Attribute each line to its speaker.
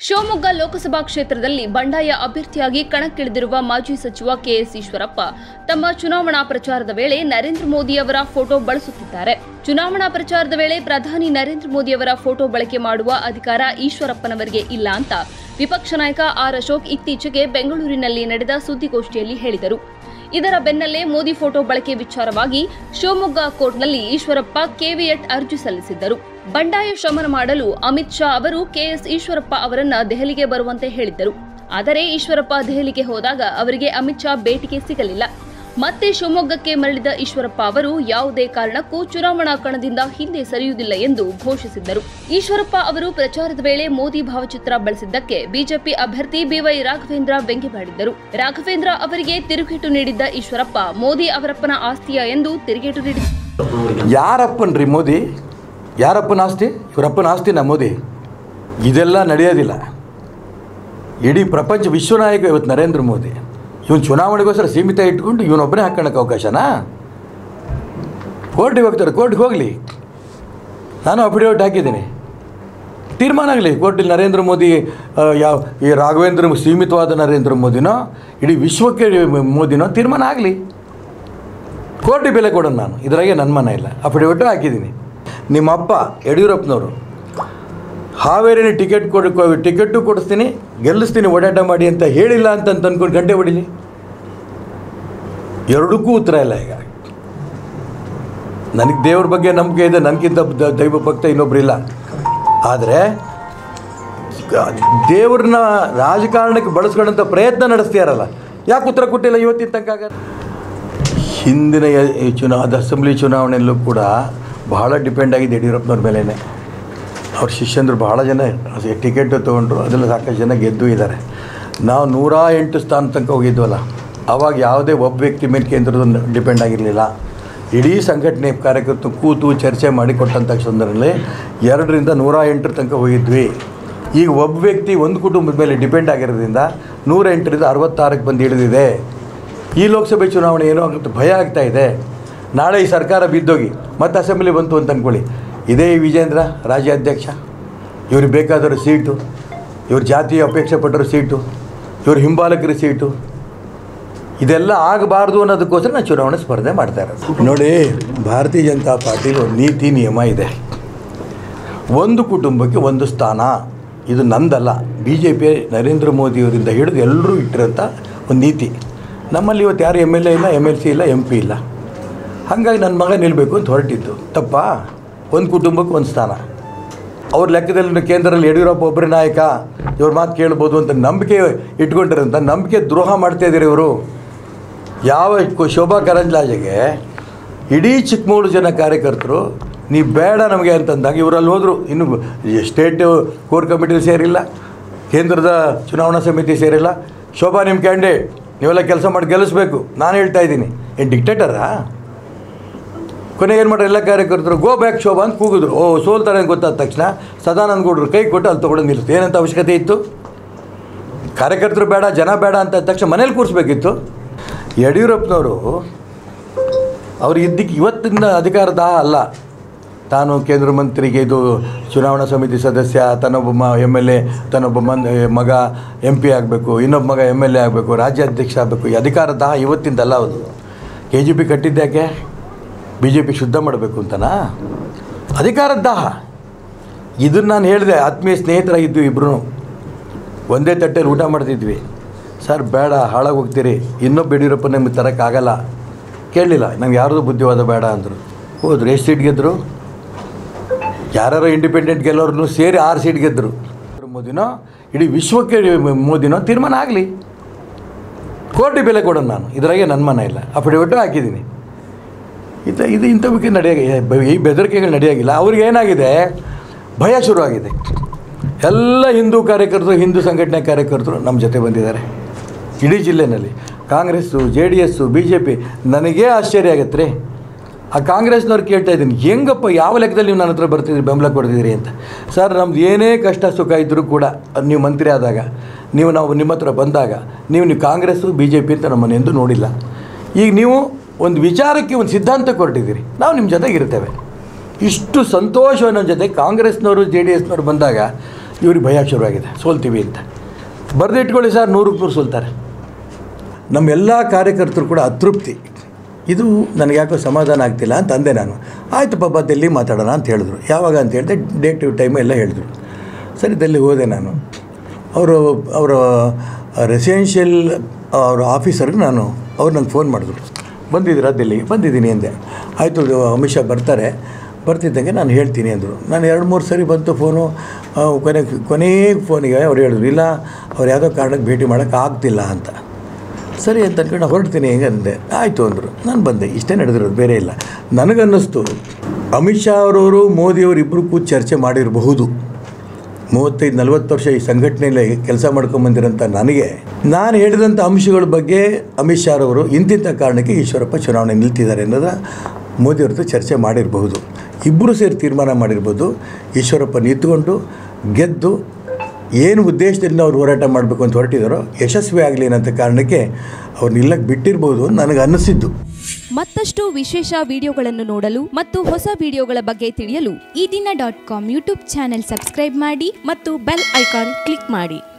Speaker 1: ಶಿವಮೊಗ್ಗ ಲೋಕಸಭಾ ಕ್ಷೇತ್ರದಲ್ಲಿ ಬಂಡಾಯ ಅಭ್ಯರ್ಥಿಯಾಗಿ ಕಣಕ್ಕಿಳಿದಿರುವ ಮಾಜಿ ಸಚಿವ ಕೆಎಸ್ ಈಶ್ವರಪ್ಪ ತಮ್ಮ ಚುನಾವಣಾ ಪ್ರಚಾರದ ವೇಳೆ ನರೇಂದ್ರ ಮೋದಿ ಅವರ ಫೋಟೋ ಬಳಸುತ್ತಿದ್ದಾರೆ. ಚುನಾವಣಾ ಪ್ರಚಾರದ ವೇಳೆ ಪ್ರಧಾನಿ ನರೇಂದ್ರ ಮೋದಿ ಅವರ ಫೋಟೋ ಬಳಕೆ ಮಾಡುವ ಅಧಿಕಾರ ಈಶ್ವರಪ್ಪನವರಿಗೆ ಇಲ್ಲ ಅಂತ ವಿಪಕ್ಷ ನಾಯಕ ಆರ್ ಅಶೋಕ್ ಇತ್ತೀಚೆಗೆ ಬೆಂಗಳೂರಿನಲ್ಲಿ ನಡೆದ ಸುದ್ದಿಗೋಷ್ಠಿಯಲ್ಲಿ ಹೇಳಿದರು. ಇದರ ಬೆನ್ನಲ್ಲೇ ಮೋದಿ ಫೋಟೋ ಬಳಕೆ ವಿಚಾರವಾಗಿ ಶಿವಮೊಗ್ಗ ಕೋರ್ಟ್ನಲ್ಲಿ ಈಶ್ವರಪ್ಪ ಕೆವಿಯಟ್ ಅರ್ಜಿ ಸಲ್ಲಿಸಿದ್ದರು. ಬಂಡಾಯ ಶಮನ ಮಾಡಲು ಅಮಿತ್ ಶಾ ಅವರು ಕೆಎಸ್ ಈಶ್ವರಪ್ಪ ಅವರನ್ನ ದೆಹಲಿಗೆ ಬರುವಂತೆ ಹೇಳಿದ್ದರು. ಆದರೆ ಈಶ್ವರಪ್ಪ ದೆಹಲಿಗೆ ಹೋದಾಗ ಅವರಿಗೆ ಅಮಿತ್ ಶಾ ಭೇಟಿಗೆ ಸಿಗಲಿಲ್ಲ. ಮತ್ತೆ ಶಿವಮೊಗ್ಗಕ್ಕೆ ಮರಳಿದ ಈಶ್ವರಪ್ಪ ಅವರು ಯಾವುದೇ ಕಾರಣಕ್ಕೂ ಚುನಾವಣಾ ಕಣದಿಂದ ಹಿಂದೆ ಸರಿಯುವುದಿಲ್ಲ ಎಂದು ಘೋಷಿಸಿದ್ದರು. ಈಶ್ವರಪ್ಪ ಅವರು ಪ್ರಚಾರದ ವೇಳೆ ಮೋದಿ ಭಾವಚಿತ್ರ ಬಳಸಿದ್ದಕ್ಕೆ ಬಿಜೆಪಿ ಅಭ್ಯರ್ಥಿ ಬಿವೈ ರಾಘವೇಂದ್ರ ವ್ಯಂಗ್ಯವಾಡಿದ್ದರು. ರಾಘವೇಂದ್ರ ಅವರಿಗೆ ತಿರುಗೇಟು ನೀಡಿದ್ದ ಈಶ್ವರಪ್ಪ ಮೋದಿ ಅವರಪ್ಪನ ಆಸ್ತಿಯ ಎಂದು ತಿರುಗೇಟು ನೀಡಿದರು.
Speaker 2: ಯಾರಪ್ಪನ್ರಿ ಮೋದಿ? ಯಾರಪ್ಪನ ಆಸ್ತಿ? ಇವರಪ್ಪನ ಆಸ್ತಿನ ಮೋದಿ? ಇದೆಲ್ಲ ನಡೆಯೋದಿಲ್ಲ. ಇಡೀ ಪ್ರಪಂಚ ವಿಶ್ವನಾಯಕ ಇವತ್ತು ನರೇಂದ್ರ ಮೋದಿ. ಇವನು ಚುನಾವಣೆಗೋಸ್ಕರ ಸೀಮಿತ ಇಟ್ಕೊಂಡು ಇವನೊಬ್ಬನೇ ಹಾಕೋಣಕ್ಕೆ ಅವಕಾಶನಾ? ಕೋರ್ಟಿಗೆ ಹೋಗ್ತಾರೆ, ಕೋರ್ಟ್ಗೆ ಹೋಗಲಿ. ನಾನು ಅಫಿಡೇವಿಟ್ ಹಾಕಿದ್ದೀನಿ, ತೀರ್ಮಾನ ಆಗಲಿ. ಕೋರ್ಟಲ್ಲಿ ನರೇಂದ್ರ ಮೋದಿ ಈ ರಾಘವೇಂದ್ರ ಸೀಮಿತವಾದ ನರೇಂದ್ರ ಮೋದಿನೋ ಇಡೀ ವಿಶ್ವಕ್ಕೆ ಮೋದಿನೋ ತೀರ್ಮಾನ ಆಗಲಿ. ಕೋರ್ಟಿಗೆ ಬೆಲೆ ಕೊಡೋಣ. ನಾನು ಇದರಾಗೆ ನನ್ನ ಮನ ಇಲ್ಲ. ಅಫಿಡೇವಿಟು ಹಾಕಿದ್ದೀನಿ. ನಿಮ್ಮಪ್ಪ ಯಡಿಯೂರಪ್ಪನವರು ಹಾವೇರಿನ ಟಿಕೆಟು ಕೊಡಿಸ್ತೀನಿ, ಗೆಲ್ಲಿಸ್ತೀನಿ, ಓಡಾಟ ಮಾಡಿ ಅಂತ ಹೇಳಿಲ್ಲ ಅಂತ ಅಂದ್ಕೊಂಡು ಗಂಟೆ ಹೊಡಿಲಿ. ಎರಡಕ್ಕೂ ಉತ್ತರ ಇಲ್ಲ. ಈಗ ನನಗೆ ದೇವ್ರ ಬಗ್ಗೆ ನಂಬಿಕೆ ಇದೆ, ನನಗಿಂತ ದೈವ ಭಕ್ತ ಇನ್ನೊಬ್ಬರಿಲ್ಲ. ಆದರೆ ದೇವ್ರನ್ನ ರಾಜಕಾರಣಕ್ಕೆ ಬಳಸ್ಕೊಳ್ಳೋಂಥ ಪ್ರಯತ್ನ ನಡೆಸ್ತೀಯಾರಲ್ಲ, ಯಾಕೆ ಉತ್ತರ ಕೊಟ್ಟಿಲ್ಲ ಇವತ್ತಿನ ತನಕ? ಹಿಂದಿನ ಅಸೆಂಬ್ಲಿ ಚುನಾವಣೆಯಲ್ಲೂ ಕೂಡ ಬಹಳ ಡಿಪೆಂಡ್ ಆಗಿದೆ ಯಡಿಯೂರಪ್ಪನವ್ರ ಮೇಲೇ. ಅವ್ರ ಶಿಷ್ಯಂದರು ಭಾಳ ಜನ ಟಿಕೆಟ್ ತೊಗೊಂಡ್ರು, ಅದೆಲ್ಲ ಸಾಕಷ್ಟು ಜನ ಗೆದ್ದು ಇದ್ದಾರೆ. ನಾವು 108 ಸ್ಥಾನ ತನಕ ಹೋಗಿದ್ವಲ್ಲ, ಆವಾಗ ಯಾವುದೇ ಒಬ್ಬ ವ್ಯಕ್ತಿ ಮೇಲೆ ಕೇಂದ್ರದ ಡಿಪೆಂಡ್ ಆಗಿರಲಿಲ್ಲ. ಇಡೀ ಸಂಘಟನೆ ಕಾರ್ಯಕರ್ತರು ಕೂತು ಚರ್ಚೆ ಮಾಡಿ ಕೊಟ್ಟಂಥ ಸಂದರ್ಭದಲ್ಲಿ 2ರಿಂದ 108 ತನಕ ಹೋಗಿದ್ವಿ. ಈಗ ಒಬ್ಬ ವ್ಯಕ್ತಿ ಒಂದು ಕುಟುಂಬದ ಮೇಲೆ ಡಿಪೆಂಡ್ ಆಗಿರೋದ್ರಿಂದ 108ರಿಂದ 66ಕ್ಕೆ ಬಂದು ಹಿಡಿದಿದೆ. ಈ ಲೋಕಸಭೆ ಚುನಾವಣೆ ಏನೋ ಆಗುತ್ತೆ, ಭಯ ಆಗ್ತಾಯಿದೆ. ನಾಳೆ ಈ ಸರ್ಕಾರ ಬಿದ್ದೋಗಿ ಮತ್ತೆ ಅಸೆಂಬ್ಲಿ ಬಂತು ಅಂತ ಅಂದ್ಕೊಳ್ಳಿ, ಇದೇ ವಿಜೇಂದ್ರ ರಾಜ್ಯಾಧ್ಯಕ್ಷ, ಇವ್ರಿಗೆ ಬೇಕಾದವರು ಸೀಟು, ಇವ್ರ ಜಾತಿಯ ಅಪೇಕ್ಷೆ ಪಟ್ಟರು ಸೀಟು, ಇವ್ರ ಹಿಂಬಾಲಕರ ಸೀಟು, ಇದೆಲ್ಲ ಆಗಬಾರ್ದು ಅನ್ನೋದಕ್ಕೋಸ್ಕರ ನಾನು ಚುನಾವಣೆ ಸ್ಪರ್ಧೆ ಮಾಡ್ತಾ ಇರೋದು. ನೋಡಿ, ಭಾರತೀಯ ಜನತಾ ಪಾರ್ಟಿಲಿ ಒಂದು ನೀತಿ ನಿಯಮ ಇದೆ. ಒಂದು ಕುಟುಂಬಕ್ಕೆ ಒಂದು ಸ್ಥಾನ. ಇದು ನಂದಲ್ಲ, BJP ನರೇಂದ್ರ ಮೋದಿಯವರಿಂದ ಹಿಡಿದು ಎಲ್ಲರೂ ಇಟ್ಟಿರೋಂಥ ಒಂದು ನೀತಿ. ನಮ್ಮಲ್ಲಿ ಇವತ್ತು ಯಾರು MLA ಇಲ್ಲ, MLC ಇಲ್ಲ, MP ಇಲ್ಲ. ಹಾಗಾಗಿ ನನ್ನ ಮಗ ನಿಲ್ಲಬೇಕು ಅಂತ ಹೊರಟಿದ್ದು ತಪ್ಪಾ? ಒಂದು ಕುಟುಂಬಕ್ಕೆ ಒಂದು ಸ್ಥಾನ. ಅವ್ರ ಲೆಕ್ಕದಲ್ಲಿ ಕೇಂದ್ರದಲ್ಲಿ ಯಡಿಯೂರಪ್ಪ ಒಬ್ಬರೇ ನಾಯಕ, ಇವ್ರ ಮಾತು ಕೇಳ್ಬೋದು ಅಂತ ನಂಬಿಕೆ ಇಟ್ಕೊಂಡಿರೋಂಥ ನಂಬಿಕೆ ದ್ರೋಹ ಮಾಡ್ತಾಯಿದ್ದಾರೆ ಇವರು. ಯಾವ ಶೋಭಾ ಕರಂದ್ಲಾಜೆಗೆ ಇಡೀ ಚಿಕ್ಕಮಗಳೂರು ಜನ ಕಾರ್ಯಕರ್ತರು ನೀವು ಬೇಡ ನಮಗೆ ಅಂತಂದಾಗ ಇವರಲ್ಲಿ ಹೋದರು. ಇನ್ನು ಸ್ಟೇಟ್ ಕೋರ್ ಕಮಿಟಿ ಸೇರಿಲ್ಲ, ಕೇಂದ್ರದ ಚುನಾವಣಾ ಸಮಿತಿ ಸೇರಿಲ್ಲ. ಶೋಭಾ ನಿಮ್ಮ ಕ್ಯಾಂಡಿಡೇಟ್, ನೀವೆಲ್ಲ ಕೆಲಸ ಮಾಡಿ ಗೆಲ್ಲಿಸ್ಬೇಕು. ನಾನು ಹೇಳ್ತಾ ಇದ್ದೀನಿ, ಏನು ಡಿಕ್ಟೇಟರಾ? ಕೊನೆಗೆ ಏನು ಮಾಡ್ರೆ ಎಲ್ಲ ಕಾರ್ಯಕರ್ತರು ಗೋ ಬ್ಯಾಕ್ ಶೋಭಾ ಅಂತ ಕೂಗಿದ್ರು. ಸೋಲ್ತಾರೆ ಅಂತ ಗೊತ್ತಾದ ತಕ್ಷಣ ಸದಾನಂದ ಗೌಡರು ಕೈ ಕೊಟ್ಟು ಅಲ್ಲಿ ತೊಗೊಂಡು ನಿಲ್ಲಿಸ್ತು. ಏನಂತ ಅವಶ್ಯಕತೆ ಇತ್ತು? ಕಾರ್ಯಕರ್ತರು ಬೇಡ, ಜನ ಬೇಡ ಅಂತ ತಕ್ಷಣ ಮನೇಲಿ ಕೂರಿಸ್ಬೇಕಿತ್ತು. ಯಡಿಯೂರಪ್ಪನವರು ಅವ್ರು ಇದ್ದಕ್ಕೆ ಇವತ್ತಿನ ಅಧಿಕಾರದ ಅಲ್ಲ. ತಾನು ಕೇಂದ್ರ ಮಂತ್ರಿಗೆ, ಇದು ಚುನಾವಣಾ ಸಮಿತಿ ಸದಸ್ಯ, ತನ್ನೊಬ್ಬ MLA, ತನ್ನೊಬ್ಬ ಮಗ MP ಆಗಬೇಕು, ಇನ್ನೊಬ್ಬ ಮಗ MLA ಆಗಬೇಕು, ರಾಜ್ಯಾಧ್ಯಕ್ಷ ಆಗಬೇಕು. ಈ ಅಧಿಕಾರದ ಇವತ್ತಿಂದಲ್ಲ. ಅದು KGP ಕಟ್ಟಿದ್ದ್ಯಾಕೆ? BJP ಶುದ್ಧ ಮಾಡಬೇಕು ಅಂತನಾ? ಅಧಿಕಾರದ ದಾಹ. ಇದನ್ನು ನಾನು ಹೇಳಿದೆ. ಆತ್ಮೀಯ ಸ್ನೇಹಿತರಾಗಿದ್ವಿ, ಇಬ್ಬರು ಒಂದೇ ತಟ್ಟೆಯಲ್ಲಿ ಊಟ ಮಾಡ್ತಿದ್ವಿ. ಸರ್ ಬೇಡ, ಹಾಳಾಗಿ ಹೋಗ್ತೀರಿ, ಇನ್ನೊಬ್ಬ ಯಡಿಯೂರಪ್ಪ ನಮಗೆ ತರೋಕ್ಕಾಗಲ್ಲ. ಕೇಳಲಿಲ್ಲ, ನಂಗೆ ಯಾರ್ದು ಬುದ್ಧಿವಾದ ಬೇಡ ಅಂದರು. ಹೋದ್ರು. ಎಷ್ಟು ಸೀಟ್ ಗೆದ್ದರು? ಯಾರು ಇಂಡಿಪೆಂಡೆಂಟ್ ಗೆಲ್ಲೋರ್ನು ಸೇರಿ 6 ಸೀಟ್ ಗೆದ್ದರು. ಮೋದಿನೋ ಇಡೀ ವಿಶ್ವಕ್ಕೆ ಮೋದಿನೋ ತೀರ್ಮಾನ ಆಗಲಿ. ಕೋರ್ಟಿಗೆ ಬೆಲೆ ಕೊಡೋಣ. ನಾನು ಇದರಾಗೆ ನನ್ನ ಮನ ಇಲ್ಲ. ಅಫಿಡೇವಿಟು ಹಾಕಿದ್ದೀನಿ. ಇದು ಇಂಥವಕ್ಕೆ ಈ ಬೆದರಿಕೆಗಳು ನಡೆಯೋಂಗಿಲ್ಲ. ಅವ್ರಿಗೆ ಏನಾಗಿದೆ, ಭಯ ಶುರುವಾಗಿದೆ. ಎಲ್ಲ ಹಿಂದೂ ಕಾರ್ಯಕರ್ತರು, ಹಿಂದೂ ಸಂಘಟನೆ ಕಾರ್ಯಕರ್ತರು ನಮ್ಮ ಜೊತೆ ಬಂದಿದ್ದಾರೆ. ಇಡೀ ಜಿಲ್ಲೆಯಲ್ಲಿ ಕಾಂಗ್ರೆಸ್ಸು, JDS, BJP. ನನಗೇ ಆಶ್ಚರ್ಯ ಆಗುತ್ತೆ ರೀ. ಆ ಕಾಂಗ್ರೆಸ್ನವ್ರು ಕೇಳ್ತಾ ಇದ್ದೀನಿ, ಹೆಂಗಪ್ಪ, ಯಾವ ಲೆಕ್ಕದಲ್ಲಿ ನೀವು ನನ್ನ ಹತ್ರ ಬರ್ತಿದ್ದೀರಿ, ಬೆಂಬಲ ಕೊಡ್ತಿದ್ದೀರಿ ಅಂತ. ಸರ್, ನಮ್ದು ಏನೇ ಕಷ್ಟ ಸುಖ ಇದ್ದರೂ ಕೂಡ ನೀವು ಮಂತ್ರಿ ಆದಾಗ, ನಾವು ನಿಮ್ಮ ಹತ್ರ ಬಂದಾಗ ನೀವು ಕಾಂಗ್ರೆಸ್ಸು BJP ಅಂತ ನಮ್ಮನ್ನು ಎಂದೂ ನೋಡಿಲ್ಲ. ಈಗ ನೀವು ಒಂದು ವಿಚಾರಕ್ಕೆ ಒಂದು ಸಿದ್ಧಾಂತ ಕೊಟ್ಟಿದ್ದೀರಿ, ನಾವು ನಿಮ್ಮ ಜೊತೆಗೆ ಇರ್ತೇವೆ. ಇಷ್ಟು ಸಂತೋಷವನ್ನು ಜೊತೆ ಕಾಂಗ್ರೆಸ್ನವರು JDSನವರು ಬಂದಾಗ ಇವ್ರಿಗೆ ಭಯ ಶುರುವಾಗಿದೆ ಸೋಲ್ತೀವಿ ಅಂತ. ಬರೆದಿಟ್ಕೊಳ್ಳಿ ಸರ್, 100ಕ್ಕೆ 100 ಸೋಲ್ತಾರೆ. ನಮ್ಮೆಲ್ಲ ಕಾರ್ಯಕರ್ತರು ಕೂಡ ಅತೃಪ್ತಿ. ಇದು ನನಗೆ ಯಾಕೋ ಸಮಾಧಾನ ಆಗ್ತಿಲ್ಲ ಅಂತ ಅಂದೆ ನಾನು. ಆಯಿತು ಪಾಪ ಡೆಲ್ಲಿ ಮಾತಾಡೋಣ ಅಂತ ಹೇಳಿದ್ರು. ಯಾವಾಗ ಅಂತ ಹೇಳಿದೆ, ಡೇಟ್ ಟೈಮ್ ಎಲ್ಲ ಹೇಳಿದ್ರು. ಸರಿ ಡೆಲ್ಲಿ ಹೋದೆ ನಾನು. ಅವರ ರೆಸಿಡೆನ್ಷಿಯಲ್ ಅವರ ಆಫೀಸರ್ಗೆ ಅವ್ರು ನಂಗೆ ಫೋನ್ ಮಾಡಿದ್ರು, ಬಂದಿದ್ದೀರಾ ಡೆಲ್ಲಿಗೆ? ಬಂದಿದ್ದೀನಿ ಅಂದೆ. ಆಯಿತು ಅಮಿತ್ ಶಾ ಬರ್ತಿದ್ದಂಗೆ ನಾನು ಹೇಳ್ತೀನಿ ಅಂದರು. ನಾನು 2-3 ಸರಿ ಬಂತು ಫೋನು. ಕೊನೆಗೆ ಫೋನಿಗೆ ಅವ್ರು ಹೇಳಿದ್ರು, ಇಲ್ಲ ಅವ್ರು ಯಾವುದೋ ಕಾರಣಕ್ಕೆ ಭೇಟಿ ಮಾಡೋಕ್ಕೆ ಆಗ್ತಿಲ್ಲ ಅಂತ. ಸರಿ ಅಂತ ಅಂದ್ಕೊಂಡು ನಾನು ಹೊರಡ್ತೀನಿ ಹೆಂಗೆ ಅಂದೆ. ಆಯಿತು ಅಂದರು. ನಾನು ಬಂದೆ. ಇಷ್ಟೇ ನಡೆದಿರೋದು, ಬೇರೆ ಇಲ್ಲ. ನನಗನ್ನಿಸ್ತು ಅಮಿತ್ ಶಾ ಅವರವರು ಮೋದಿಯವರು ಇಬ್ಬರು ಕೂತು ಚರ್ಚೆ ಮಾಡಿರಬಹುದು. 35-40 ವರ್ಷ ಈ ಸಂಘಟನೆಯಲ್ಲಿ ಕೆಲಸ ಮಾಡ್ಕೊಂಬಂದಿರೋಂಥ ನಾನು ಹೇಳಿದಂಥ ಅಂಶಗಳ ಬಗ್ಗೆ ಅಮಿತ್ ಶಾ ಅವರು ಇಂತಿಂಥ ಕಾರಣಕ್ಕೆ ಈಶ್ವರಪ್ಪ ಚುನಾವಣೆ ನಿಲ್ತಿದ್ದಾರೆ ಅನ್ನೋದು ಮೋದಿಯವ್ರದ್ದು ಚರ್ಚೆ ಮಾಡಿರಬಹುದು. ಇಬ್ಬರು ಸೇರಿ ತೀರ್ಮಾನ ಮಾಡಿರ್ಬೋದು. ಈಶ್ವರಪ್ಪ ನಿಂತ್ಕೊಂಡು ಗೆದ್ದು ಏನು ಉದ್ದೇಶದಿಂದ ಅವ್ರು ಹೋರಾಟ ಮಾಡಬೇಕು ಅಂತ ಹೊರಟಿದ್ದಾರೋ ಯಶಸ್ವಿ ಆಗಲಿ ಅನ್ನೋಂಥ ಕಾರಣಕ್ಕೆ ಅವ್ರು ನಿಲ್ಲಕ್ಕೆ ಬಿಟ್ಟಿರ್ಬೋದು ನನಗೆ ಅನ್ನಿಸಿದ್ದು.
Speaker 3: ಮತ್ತಷ್ಟು ವಿಶೇಷ ವಿಡಿಯೋಗಳನ್ನು ನೋಡಲು ಮತ್ತು ಹೊಸ ವಿಡಿಯೋಗಳ ಬಗ್ಗೆ ತಿಳಿಯಲು ಈ ದಿನ .com ಯೂಟ್ಯೂಬ್ ಚಾನೆಲ್ ಸಬ್ಸ್ಕ್ರೈಬ್ ಮಾಡಿ ಮತ್ತು ಬೆಲ್ ಐಕಾನ್ ಕ್ಲಿಕ್ ಮಾಡಿ.